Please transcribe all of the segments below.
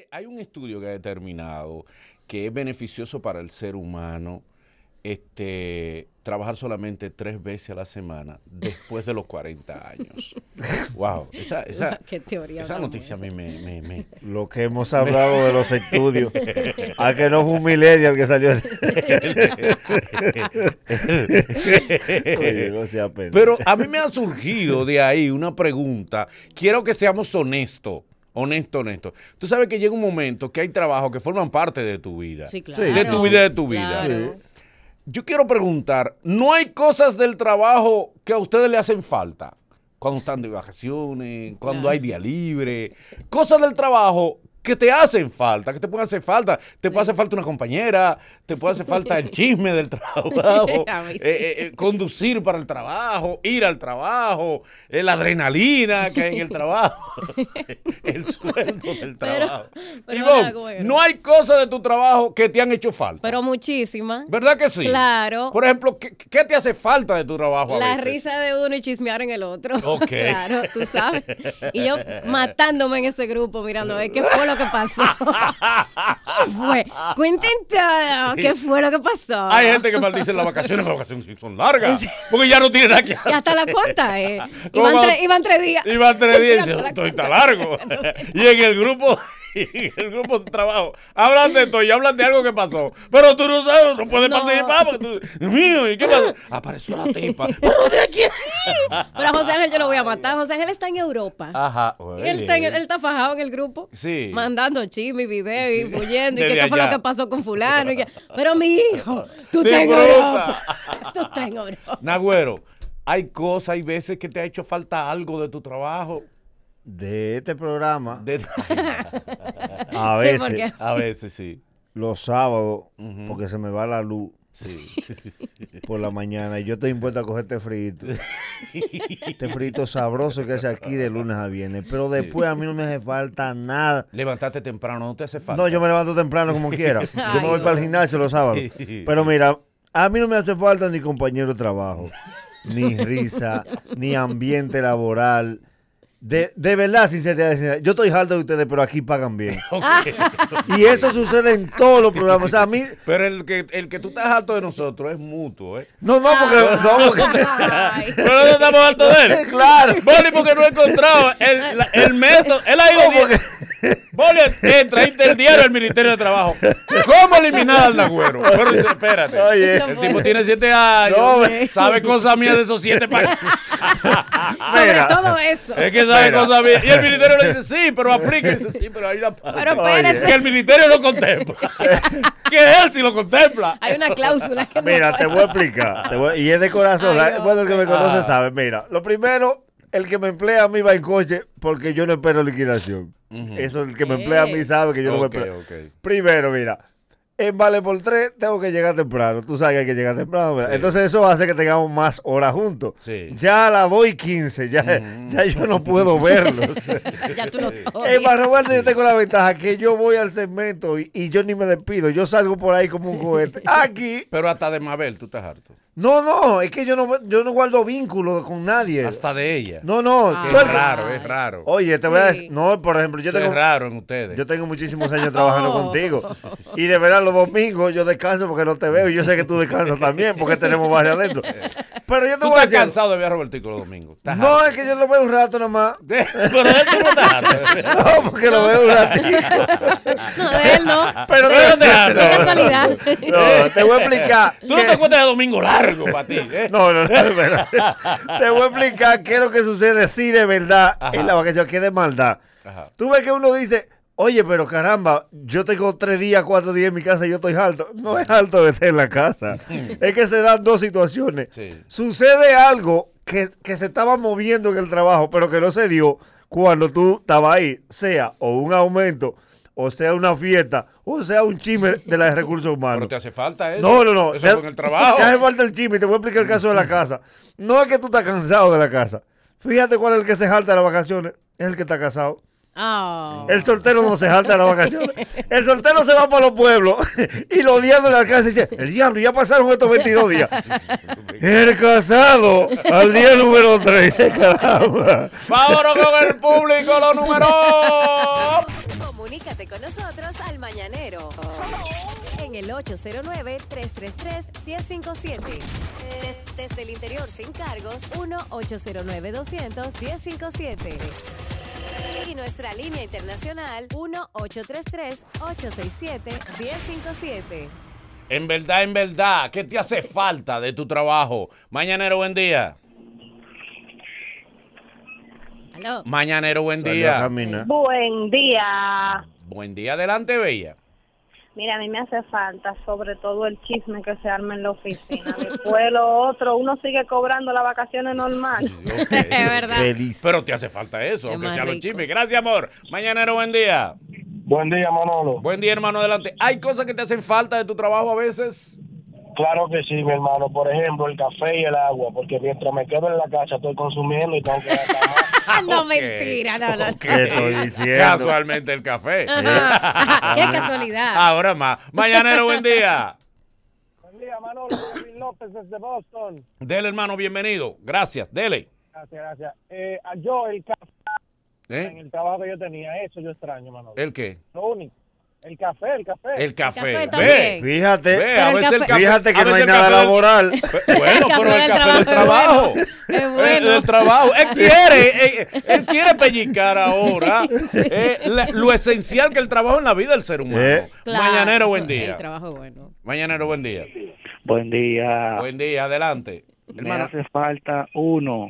hay un estudio que ha determinado que es beneficioso para el ser humano trabajar solamente 3 veces a la semana después de los 40 años. Wow, ¿Qué teoría esa noticia a mí me... Lo que hemos hablado de los estudios. A que no fue un millennial que salió. Oye, no sea pena. Pero a mí me ha surgido de ahí una pregunta. Quiero que seamos honestos. Honesto. Tú sabes que llega un momento que hay trabajos que forman parte de tu vida. Sí, claro. De tu vida, de tu vida. Claro. Sí. Yo quiero preguntar, ¿no hay cosas del trabajo que a ustedes le hacen falta? Cuando están de vacaciones, cuando hay día libre. Cosas del trabajo que te hacen falta, que te pueden hacer falta. Te puede hacer falta una compañera, te puede hacer falta el chisme del trabajo, conducir para el trabajo, ir al trabajo, la adrenalina que hay en el trabajo, el sueldo del trabajo. Pero Ivonne, no hay cosas de tu trabajo que te han hecho falta. Pero muchísimas. ¿Verdad que sí? Claro. Por ejemplo, ¿qué te hace falta de tu trabajo a La veces? risa de uno y chismear en el otro. Ok. Claro, tú sabes. Y yo matándome en ese grupo, mirando a ver qué fue lo que pasó. ¿Qué fue? Cuenten todo. ¿Qué fue lo que pasó? Hay gente que maldice las vacaciones sí son largas. Porque ya no tiene nada que hacer. Y hasta la cuenta, ¿Cómo Iban 3 días. Iban 3 días y dice, esto está largo. Y en el grupo de trabajo hablan de esto y hablan de algo que pasó. Pero tú no sabes, no puedes participar porque tú, Dios mío, ¿y qué pasó? Apareció la tipa. ¿Pero de aquí? Pero a José Ángel yo lo voy a matar. José Ángel está en Europa. Ajá. Él está fajado en el grupo. Sí. Mandando chisme y video y huyendo. Y Desde qué fue allá. lo que pasó con fulano. Pero mi hijo, tú De estás en Europa. Europa. Tú estás en Europa. Nagüero, hay veces que te ha hecho falta algo de tu trabajo. De este programa, De- a Sí, veces, porque- A veces sí. los sábados, porque se me va la luz Sí. por la mañana y yo estoy impuesto a coger este frito. Este frito sabroso que hace aquí de lunes a viernes. Pero después a mí no me hace falta nada. Levantaste temprano, no te hace falta. No, yo me levanto temprano como quiera. Yo me voy Ay, para el gimnasio los sábados. Sí. Pero mira, a mí no me hace falta ni compañero de trabajo, ni risa, ni ambiente laboral. De verdad, sinceridad, yo estoy harto de ustedes, pero aquí pagan bien. Y eso sucede en todos los programas. O sea, a mí... Pero el que tú estás harto de nosotros es mutuo, ¿eh? No, porque... Ay. Pero no estamos hartos de él. Claro. Boli, porque no he encontrado el método. Él ha ido. Boli entra a interdiario al Ministerio de Trabajo. ¿Cómo eliminar al Nagüero? Pero dice, espérate. Oye. El tipo tiene 7 años. No, sabe cosas mías de esos 7 para. Sobre Mira. todo eso. Es que sabe Mira. cosas mías. Y el ministerio le dice, sí, pero aplica. Y dice, sí, pero hay una parte. Pero Oye. espérese. Que el ministerio no contempla. Que él sí lo contempla. Hay una cláusula que no Mira, puede. te voy a explicar. Y es de corazón. Ay, Bueno, el que me Dios. conoce sabe. Mira, lo primero, el que me emplea a mí va en coche porque yo no espero liquidación. Eso, el que me emplea a mí sabe que yo no me espero. Ok. Primero, mira, en Vale por 3 tengo que llegar temprano. Tú sabes que hay que llegar temprano, ¿verdad? Sí. Entonces eso hace que tengamos más horas juntos. Sí. Ya a las 2:15, ya yo no puedo verlos. Ya tú lo sabes. En Barrio Roberto yo tengo la ventaja que yo voy al segmento y yo ni me despido. Yo salgo por ahí como un cohete. Aquí, Pero hasta de Mabel, tú estás harto. no, es que yo no guardo vínculo con nadie. Hasta de ella. No, Ah. tú Es el- raro, es raro. Oye, te voy a Sí. decir, no, por ejemplo, Eso es raro en ustedes. yo tengo muchísimos años trabajando Oh. contigo. Y de verdad, los domingos yo descanso porque no te veo. Y yo sé que tú descansas también porque tenemos varios adentro. Pero yo te Tú voy a estás decir. cansado de ver a Robertico los domingos. Estás No, harto. es que yo lo veo un rato nomás. Pero él tú no estás harto. No, porque lo veo un ratito. No, de él no. Pero Pero no te De harto. casualidad. No, te voy a explicar. Tú no te encuentras de domingo largo para ti. ¿Eh? No, es verdad. Te voy a explicar qué es lo que sucede sí de verdad Ajá. en la vacación, que es de maldad. Ajá. Tú ves que uno dice, oye, pero caramba, yo tengo 3 días, 4 días en mi casa y yo estoy alto. No es alto de estar en la casa. Es que se dan dos situaciones. Sí. Sucede algo que se estaba moviendo en el trabajo, pero que no se dio cuando tú estabas ahí. Sea o un aumento, o sea una fiesta, o sea un chisme de los recursos humanos. Pero te hace falta eso. No. Eso fue en el trabajo. Te hace falta el chisme y te voy a explicar el caso de la casa. No es que tú estás cansado de la casa. Fíjate cuál es el que se jalta de las vacaciones. Es el que está casado. Oh. El soltero no se jalta de las vacaciones. El soltero se va para los pueblos y los días no le alcanza y dice, el diablo, ya pasaron estos 22 días. El casado al día número 3. Caramba. Vámonos con el público, los números. Como Comunícate con nosotros al Mañanero en el 809-333-1057. Desde el interior sin cargos, 1-809-200-1057. Y nuestra línea internacional, 1-833-867-1057. En verdad, ¿qué te hace falta de tu trabajo? Mañanero, buen día. Aló. Mañanero, buen Salió a día. caminar. Buen día. Buen día, adelante, bella. Mira, a mí me hace falta sobre todo el chisme que se arma en la oficina. Después lo otro, uno sigue cobrando las vacaciones normal. Ok. Es verdad. Feliz. Pero te hace falta eso, Es aunque más sea los rico. chismes. Gracias, amor. Mañanero, buen día. Buen día, Manolo. Buen día, hermano, adelante. ¿Hay cosas que te hacen falta de tu trabajo a veces? Claro que sí, mi hermano. Por ejemplo, el café y el agua, porque mientras me quedo en la casa estoy consumiendo y tengo que gastar más. No, Ok, mentira, no. ok. ¿Qué estoy diciendo? Casualmente el café. Ajá. Qué casualidad. Ahora más. Mañanero, buen día. Buen día, Manolo. David López desde Boston. Dele, hermano, bienvenido. Gracias, dele. Gracias. Yo, el café en ¿Eh? el trabajo que yo tenía, eso yo extraño, Manolo. ¿El qué? Lo único. El café. El café. El café Ve, también. Fíjate, ve, a el veces el café- café. fíjate que a no veces hay el nada café del- laboral. Bueno, pero el café del trabajo. Es bueno. Del trabajo. Él quiere pellizcar ahora lo esencial que el trabajo en la vida del ser humano. Claro. Mañanero, buen El día. trabajo es bueno. Mañanero, buen día. Buen día. Buen día, adelante. Me Hermano, hace falta uno,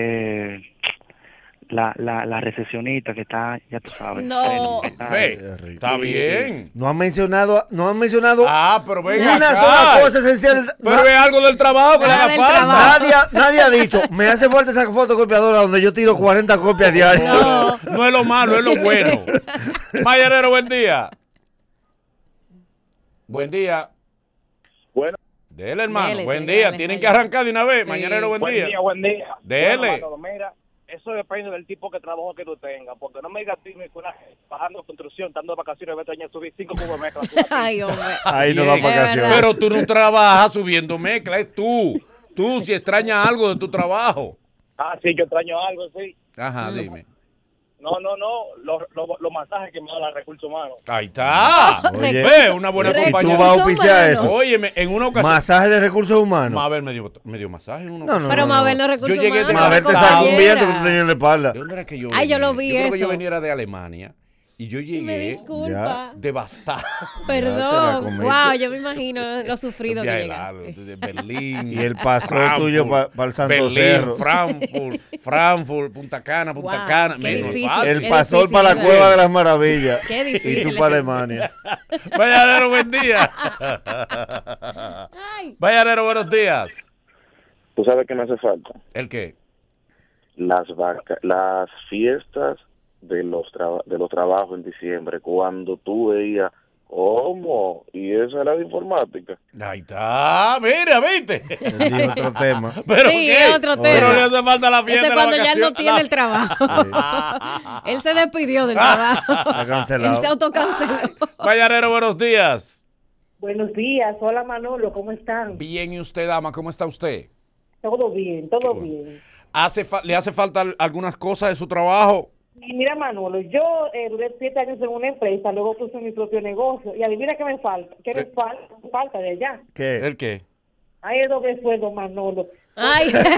la recesionista que está, ya tú sabes. No. ve, está bien. No han mencionado Ah, pero venga una acá. sola cosa esencial. Pero es algo del trabajo que le Nada haga del falta. trabajo. Nadie ha dicho, me hace falta esa fotocopiadora donde yo tiro 40 copias diarias. No. No es lo malo, es lo bueno. Mañanero, buen día. Buen día. Bueno. Dele, hermano. Dele, buen dele, día. dale, Tienen dale. que arrancar de una vez. Sí. Mañanero, buen día. Buen día. Dele. Bueno, Manolo, mira, eso depende del tipo de trabajo que tú tengas, porque no me digas tú, bajando construcción, dando vacaciones, vete a subir 5 cubos de mezcla. Ay, hombre. Ahí no da Bien. vacaciones. Pero tú no trabajas subiendo mezcla, es tú. Tú si extrañas algo de tu trabajo. Sí, yo extraño algo, sí. Ajá, dime. No, los masajes que me da la recursos humanos. Ahí está. Oye. Ve, una buena Recursos compañía. ¿Tú vas a auspiciar eso? Óyeme, en una ocasión. Masaje de recursos humanos. Mabel me dio masaje en una No, ocasión. Pero Mabel no es recursos Yo llegué de humanos, Mabel te Mabel sacó un compañera. viento que tú tenías en la espalda. ¿De dónde era que yo Ay, yo venía? lo vi Yo creo que yo eso. venía de Alemania y yo Me llegué disculpa. devastado. Perdón. comiste. Wow, yo me imagino lo sufrido que Viaje llegaste. largo, de Berlín. Y el pastor tuyo para el Santo Berlín, Cerro. Frankfurt, Punta Cana. Wow, Cana. qué Me- difícil. fácil. El Qué pastor difícil, para la ¿verdad? Cueva de las Maravillas. Qué difícil. Y tú es para que- Alemania. Mañanero, buen día. Ay, Mañanero, buenos días. ¿Tú sabes qué me hace falta? ¿El qué? Las fiestas de los trabajos en diciembre, cuando tú veías cómo, y eso era de informática. Ahí está, mira, ¿viste? Él dijo otro tema. ¿Pero sí, qué? es otro Pero tema. le hace falta la fiesta Ese de es la cuando ya él no vacación. tiene el trabajo. Él se despidió del trabajo. Está Él cancelado. se autocanceló. Mañanero, buenos días. Buenos días, hola Manolo, ¿cómo están? Bien, ¿y usted, dama? ¿Cómo está usted? Todo bien, todo bueno. bien. ¿Le hace falta algunas cosas de su trabajo? Y mira Manolo, yo duré 7 años en una empresa, luego puse mi propio negocio y adivina qué me falta, falta de allá. ¿Qué? ¿El qué? Hay el doble sueldo Manolo. Ay, Ve,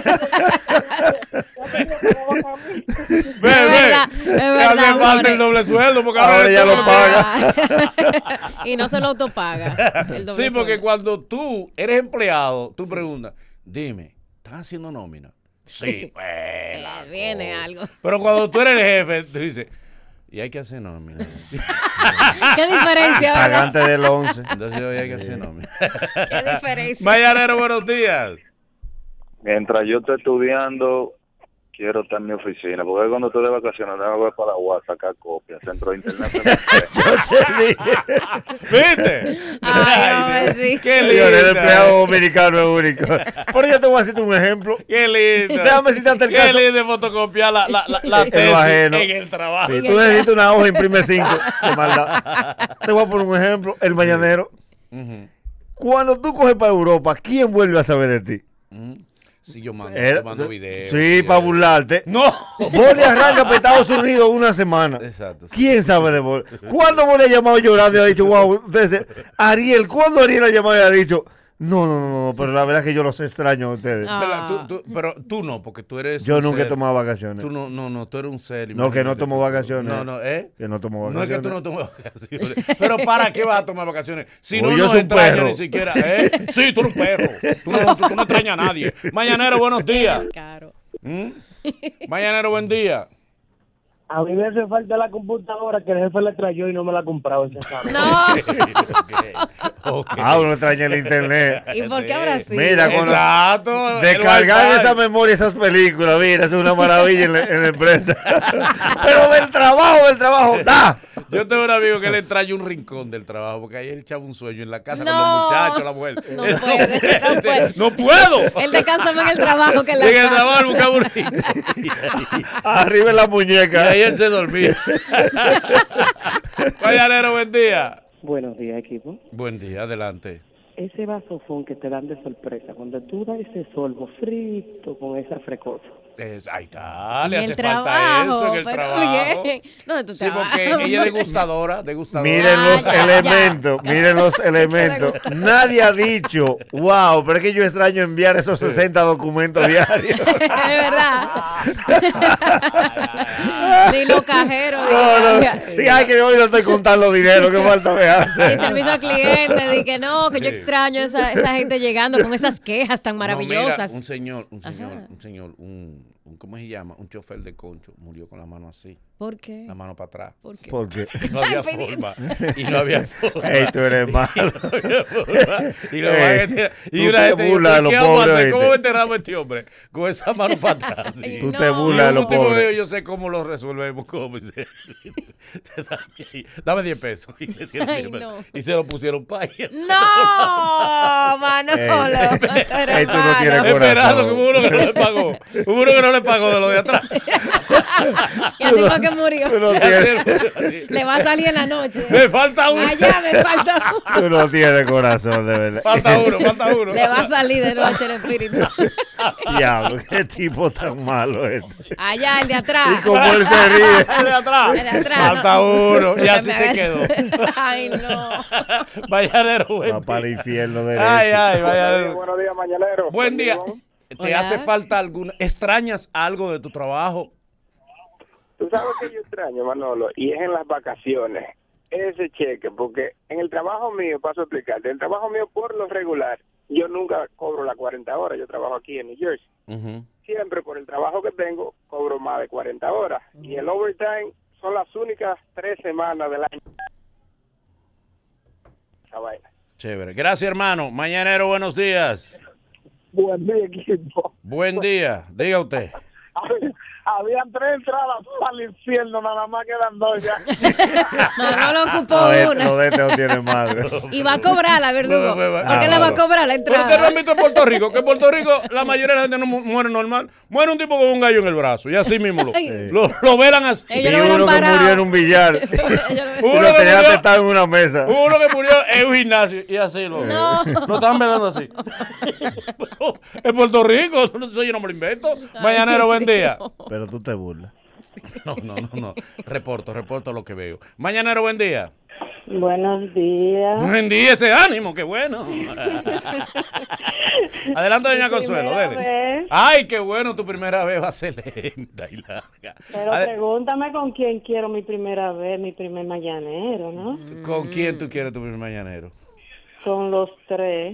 es verdad, es Le hace verdad, falta more. el doble sueldo porque Ahora ya lo paga. Y no se lo autopaga. el doble Sí, porque sueldo. cuando tú eres empleado, tú preguntas, dime, ¿estás haciendo nómina? Sí, pues. la Viene cosa. algo. Pero cuando tú eres el jefe, tú dices, y hay que hacer nómina. ¿Qué diferencia, verdad? Pagante del 11. Entonces hoy hay que hacer nómina. ¿Qué diferencia? Mañanero, buenos días. Mientras yo estoy estudiando, quiero estar en mi oficina, porque cuando estoy de vacaciones, tengo que para Guas sacar copias, centro de internet. Yo te dije. ¿Viste? Ay, hombre, sí. Qué Señor, el empleado lindo. dominicano es único. Pero yo te voy a hacer un ejemplo. Qué lindo. Déjame citarte el Qué caso. lindo fotocopiar la En lo tesis ajeno. en el trabajo. Si tú necesitas una hoja, imprime 5. De maldad. Te voy a poner un ejemplo. El mañanero. Ujú, Cuando tú coges para Europa, ¿quién vuelve a saber de ti? ujú. Si yo mando videos. Sí, para burlarte. No. Boli arranca para Estados Unidos una semana. Exacto. Sí. ¿Quién sabe de Boli? ¿Cuándo Boli ha llamado llorando y ha dicho, wow, ustedes, Ariel, ¿cuándo Ariel ha llamado y ha dicho, no, pero la verdad es que yo los extraño a ustedes? Pero tú no, porque tú eres. Yo nunca he tomado vacaciones. Tú no, tú eres un ser. No, que no tomo vacaciones. Que no tomo vacaciones. No es que tú no tomas vacaciones. Pero ¿para qué vas a tomar vacaciones? Si Oye, no, yo no soy un extrañas perro. ni siquiera. Sí, tú eres un perro. Tú no extrañas a nadie. Mañanero, buenos días. Caro. Mañanero, buen día. A mí me hace falta la computadora que el jefe le trayó y no me la ha comprado ese carro. No. Okay. Uno extraña el internet. ¿Y por qué ahora sí? Mira, cuando Exacto. descargar esa memoria, esas películas, mira, eso es una maravilla en la empresa. Pero del trabajo, ¡da! Yo tengo un amigo que le trae un rincón del trabajo, porque ahí él echaba un sueño en la casa con No. los muchachos, la mujer. No puede. ¡No puedo! Él descansa más en el trabajo que en la En el casa. trabajo él buscaba un rincón. Arriba en la Y muñeca. ahí él se dormía. Mañanero, buen día. Buenos días, equipo. Buen día, adelante. Ese vasofón que te dan de sorpresa, cuando tú das ese sorbo frito con esa frecosa. Ahí está, le En hace el falta trabajo, eso en el pero trabajo. bien. ¿Dónde tú Sí, trabajas? porque ella es degustadora. Miren los ya, elementos, ya. miren los elementos. Nadie ha dicho, wow, pero es que yo extraño enviar esos 60 documentos diarios. Es verdad. Ni los cajeros. No. Sí, ay, que hoy no estoy contando dinero, que falta me Y hace. servicio al cliente, di que no, que yo extraño esa gente llegando con esas quejas tan maravillosas. No, mira, un señor, ¿cómo se llama? Un chofer de concho murió con la mano así. ¿Por qué? La mano para atrás. ¿Por qué? Porque No había forma. Y no había forma. ey, tú eres malo. Y lo van a tirar. Y tú una te gente burlas de los ¿qué vamos a pobres, hacer? ¿Cómo ¿oíste? enterramos a este hombre? Con esa mano para atrás. Sí. Tú No. te Y burlas de el los último pobres. video yo sé cómo lo resolvemos. ¿Cómo? Dame 10 pesos. Y le dieron Ay, 10 pesos. no. Y se lo pusieron para ahí. No, Manolo. Ey, tú no tienes corazón. Esperando que hubo uno que no le pagó. Hubo uno que no le pagó de lo de atrás. Y así fue que murió. Tú no tienes, Le va a salir en la noche. Me falta uno. Allá me falta uno. tú no tienes corazón, de verdad. Falta uno. Le va a salir de noche el espíritu. Diablo, qué tipo tan malo este. Allá, el de atrás. Y como él se ríe. El de atrás. El de atrás, Falta no. uno. Y Se así me se agarra. quedó. Ay, no. Mañanero, Va buen para el día. infierno derecho. Ay, mañanero. Buenos días, mañanero. Buen día. ¿Te Hola. hace falta alguna? ¿Extrañas algo de tu trabajo? Tú sabes que yo extraño, Manolo, y es en las vacaciones. Ese cheque, porque en el trabajo mío, paso a explicarte, el trabajo mío por lo regular, yo nunca cobro las 40 horas, yo trabajo aquí en New Jersey. Ujú. Siempre por el trabajo que tengo, cobro más de 40 horas. Y el overtime son las únicas 3 semanas del año. Esa vaina. Chévere. Gracias, hermano. Mañanero, buenos días. Buen día, equipo. Buen día. Diga usted. Habían 3 entradas al infierno, nada más quedan 2 ya. Manolo ocupó Lo una. de este no tiene madre. Y va a cobrarla, verdugo. No, ¿Por qué la va a cobrar la Pero usted no ha entrada? visto en Puerto Rico, que en Puerto Rico la mayoría de la gente no muere normal. Muere un tipo con un gallo en el brazo y así mismo lo velan así. Y Ellos lo hubieran uno que parado. murió en un billar. Uno Uno que tenía murió- sentado en una mesa. Hubo uno que murió en un gimnasio y así lo estaban velando así. Pero en Puerto Rico, eso yo no me lo invento. Mañanero, buen día. Pero tú te burlas. No. Reporto lo que veo. Mañanero, buen día. Buenos días. Buen día, ese ánimo, qué bueno. Adelante, doña Mi Consuelo, primera dele. vez. Ay, qué bueno, tu primera vez va a ser lenta y larga. Pero pregúntame con quién quiero mi primera vez, mi primer mañanero, ¿no? ¿Con quién tú quieres tu primer mañanero? Con los 3.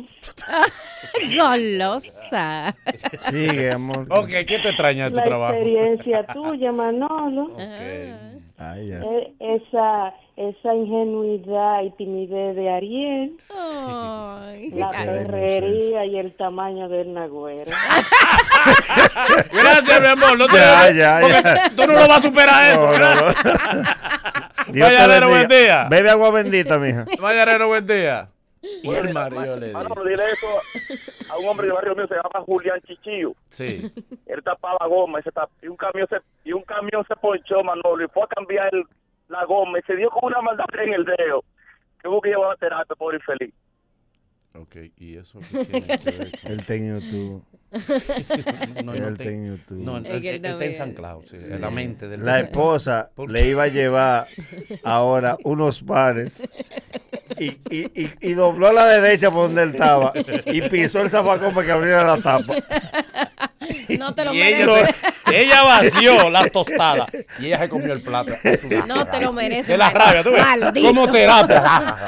Golosa. Sigue, amor. Ok, ¿qué te extraña de tu La trabajo? experiencia tuya, Manolo. Ay, ya. Esa ingenuidad y timidez de Ariel. Ay. La perrería y el tamaño del nagüero. Gracias, mi amor. No te Ya. porque tú no lo vas a superar eso. No. Dios te Mañanero, buen bendiga. día. Bebe agua bendita, mija. Mañanero, buen día. Y el marido le Manolo, dice. dile eso a un hombre del barrio mío, se llama Julián Chichillo. Sí. Él tapaba goma y un camión se ponchó, Manolo, y fue a cambiar la goma y se dio con una maldad en el dedo que hubo que llevar a terapia, pobre infeliz. Ok, ¿y eso qué tiene que ver con- El técnico tú. No, El te- técnico tú. no, Es que él está también- ensanclado, sí, en la mente del La esposa ¿Por le iba a llevar ahora unos panes y dobló a la derecha por donde él estaba y pisó el zafacón para que abriera la tapa. No te lo Y ella, mereces. ella vació las tostadas y ella se comió el plato. No te lo mereces. De la rabia, tú ves. Maldito. Como terapia.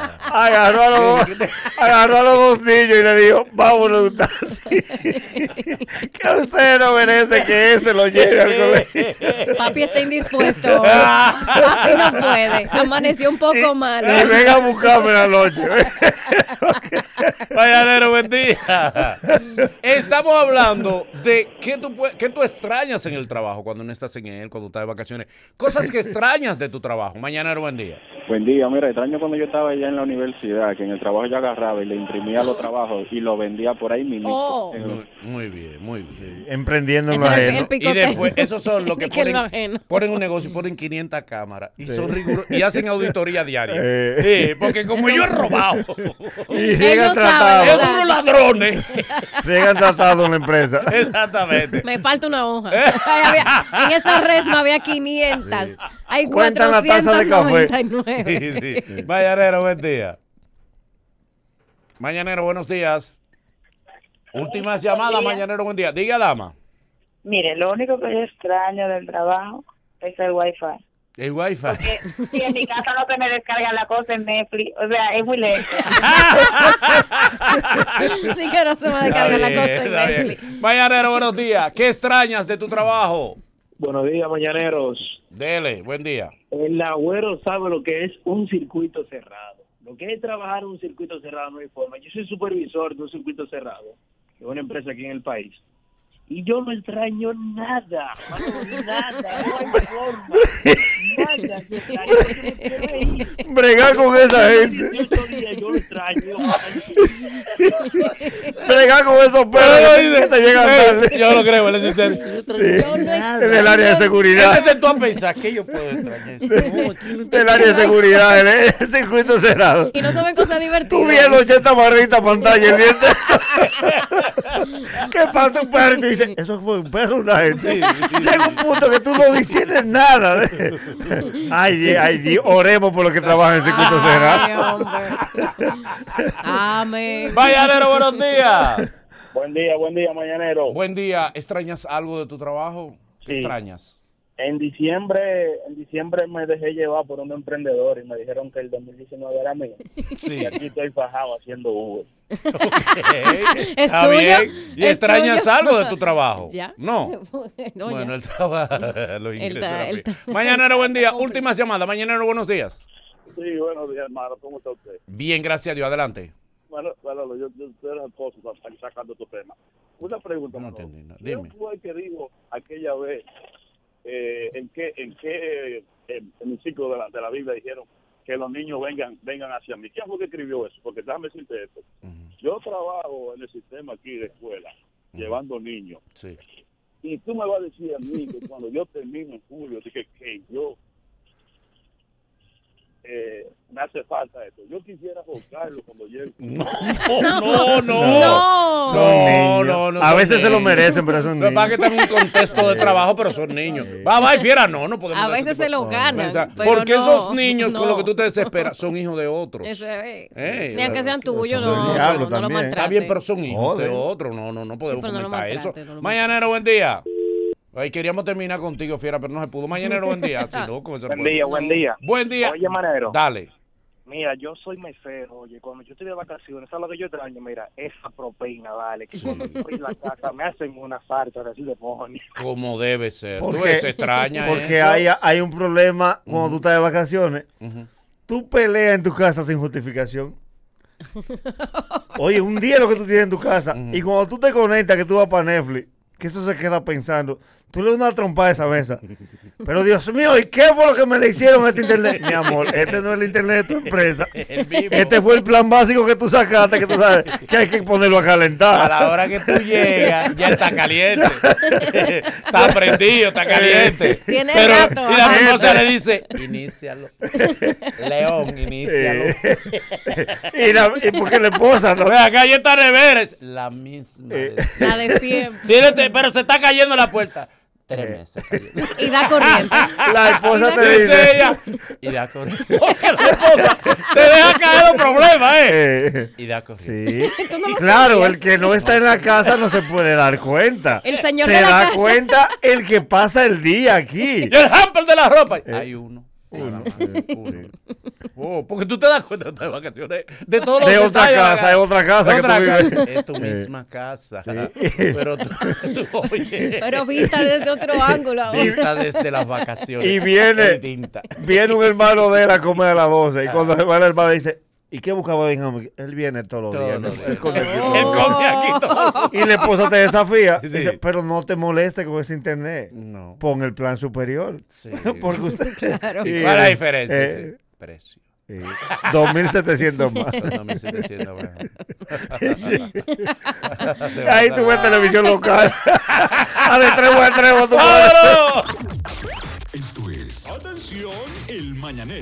Agarró a los dos niños y le dijo, vámonos, Tasi. Que usted no merece que ese lo lleve al colegio. Papi está indispuesto. Papi no puede. Amaneció un poco malo. Y venga a buscarme la noche. Mañanero, buen día. Estamos hablando de qué tú extrañas en el trabajo cuando no estás en él, cuando estás de vacaciones. Cosas que extrañas de tu trabajo. Mañanero, buen día. Buen día, mira, extraño cuando yo estaba allá en la universidad, que en el trabajo yo agarraba y le imprimía los trabajos y lo vendía por ahí mismo. Oh. Muy bien, muy bien. Emprendiendo en lo Ese es el ajeno. Y después, esos son los que Que lo ajeno. ponen un negocio y ponen 500 cámaras y son rigurosos y hacen auditoría diaria. Eh. Sí, porque como yo he robado, Y llegan no saben, tratados. es ¿verdad? unos ladrones. Llegan tratados en la empresa. Exactamente. Me falta una hoja. En esa red no había 500. Hay Cuentan la taza de café. 499. Sí. Mañanero, buen día. Mañanero, buenos días. Últimas llamadas, Mañanero, buen día. Diga, dama. Mire, lo único que yo extraño del trabajo es el wifi. El wifi. Si en mi casa no se me descarga la cosa en Netflix, o sea, es muy lento. Ni que no se va a descargar la cosa en Está bien. Netflix. Mañanero, buenos días. ¿Qué extrañas de tu trabajo? Buenos días, mañaneros. Dele, buen día. El agüero sabe lo que es un circuito cerrado. Lo que es trabajar en un circuito cerrado no hay forma. Yo soy supervisor de un circuito cerrado, de una empresa aquí en el país. Y yo no extraño nada, mano, nada, no hay forma. Nada, yo extraño, yo me quiero ir. Bregar con esa gente. 18 días yo lo extraño. Bregar con esos perros que te llegan tarde. Yo lo creo, él es sincero. En el área de seguridad. Ese tú a pensar que yo puedo extrañar. El área de seguridad, el circuito cerrado. Y no saben cosas Tú divertidas. viendo 80 barritas pantalla el diente. ¿Qué pasa un perro? Y tú dices, eso fue un perro, una gente. Llega un punto que tú no dices nada. Ay, oremos por los que trabajan en el circuito cerrado. Amén. Mañanero, buenos días. Buen día, mañanero. Buen día. ¿Extrañas algo de tu trabajo? ¿Qué Sí. extrañas? En diciembre me dejé llevar por un emprendedor y me dijeron que el 2019 era mío. Sí. Y aquí estoy fajado haciendo Uber. Está tuyo? bien. ¿Y ¿Es extrañas tuyo? algo de tu trabajo? ¿Ya? No. No, Bueno, ya. el trabajo. Los ingresos está- eran él bien. está- Mañanero, buen día. Últimas llamadas. Mañanero, buenos días. Sí, buenos días, hermano. ¿Cómo está usted? Bien, gracias a Dios. Adelante. Bueno, yo estoy en el pozo sacando tu tema. Una pregunta, No Manolo. entendí, no. ¿Quién Dime. fue el que dijo aquella vez en qué hemiciclo de la Biblia dijeron que los niños vengan hacia mí? ¿Quién fue que escribió eso? Porque déjame decirte esto. Yo trabajo en el sistema aquí de escuela, llevando niños. Sí. Y tú me vas a decir a mí que cuando yo termino en julio, que yo me hace falta esto. Yo quisiera buscarlo cuando llegue. No. Son niños. A son veces se lo niños. merecen, pero son Lo que pasa niños. es que están en un contexto de trabajo, pero son niños. Va, y fiera, no podemos. A dar ese veces tipo se lo de- ganan, Pensar, pero porque no, esos niños con no. lo que tú te desesperas son hijos de otros. Ese es. Ey, Ni aunque sean tuyos, son no, diablos no lo también. maltrates. Está bien, pero son hijos de Joder. otros. No podemos pero no lo fomentar eso. maltrate, no lo Mañanero, buen día. Ay, queríamos terminar contigo, fiera, pero no se pudo. Mañanero, buen día. Si no, ¿cómo se puede? buen día. Buen día. Oye, Manero. Dale. Mira, yo soy mesero, oye, cuando yo estoy de vacaciones, ¿sabes lo que yo extraño? Mira, esa propina, vale, que cuando estoy en la casa me hacen una falta así de mojones. Como debe ser. Tú Porque, ves, se extraña porque eso. hay un problema cuando tú estás de vacaciones. Tú peleas en tu casa sin justificación. Oye, un día es lo que tú tienes en tu casa. Y cuando tú te conectas, que tú vas para Netflix, que eso se queda pensando. tú le das una trompada a esa mesa. Pero Dios mío, ¿y qué fue lo que me le hicieron a este internet? Mi amor, este no es el internet de tu empresa. Este fue el plan básico que tú sacaste, que tú sabes que hay que ponerlo a calentar. A la hora que tú llegas, ya está caliente. Está prendido, está caliente. Tiene Pero, rato. y la esposa le dice, inícialo. León, inícialo. Y porque la esposa no. Ve acá, ya está nevera. Es la misma. La de siempre. Pero se está cayendo la puerta. 3 meses. Y da corriente. La esposa te Dice dice. ella, y da corriente. Porque la esposa te deja caer los problemas, Y da corriente. Sí. Tú no lo Claro, sabías. el que no está en la casa no se puede dar cuenta. El señor se de la da casa. cuenta el que pasa el día aquí. Y el hamper de la ropa. Hay uno. Oh, porque tú te das cuenta de vacaciones de todos los De otra detalles, casa, ¿verdad? de otra casa que Otra tú vives. casa. Es tu misma casa. Sí. Pero tú, oye. Pero vista desde otro ángulo. ahora. Vista desde las vacaciones. Y viene, distinta. viene un hermano de él a comer a las 12. Y cuando se va el hermano dice, ¿y qué buscaba Benjamín? Él viene todos los días. Todos los Él come aquí Él todos los come días. aquí todo. Y la esposa te desafía. Sí. Dice, pero no te moleste con ese internet. No. Pon el plan superior. Sí. Porque usted... Claro. ¿Y cuál es la diferencia? Sí. Precio. Sí. 2.700 más. Son 2.700 más. Ahí tú ves televisión local. A de trevo a trevo. ¡Vámonos! Esto es, atención, el mañanero.